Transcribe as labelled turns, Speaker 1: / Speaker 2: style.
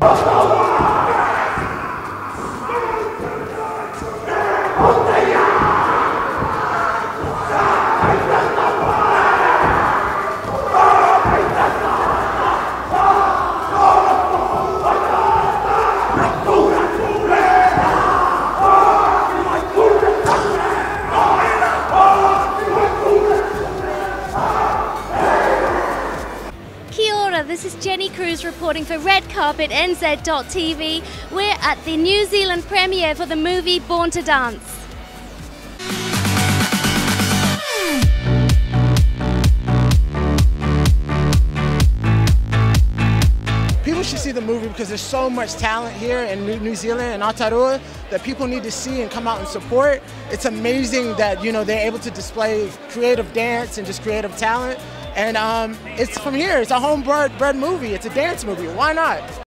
Speaker 1: This is Jenny Cruz reporting for redcarpetnz.tv. We're at the New Zealand premiere for the movie Born to Dance.
Speaker 2: People should see the movie because there's so much talent here in New Zealand and Aotearoa that people need to see and come out and support. It's amazing that, you know, they're able to display creative dance and just creative talent. And it's from here. It's a home-bred movie. It's a dance movie. Why not?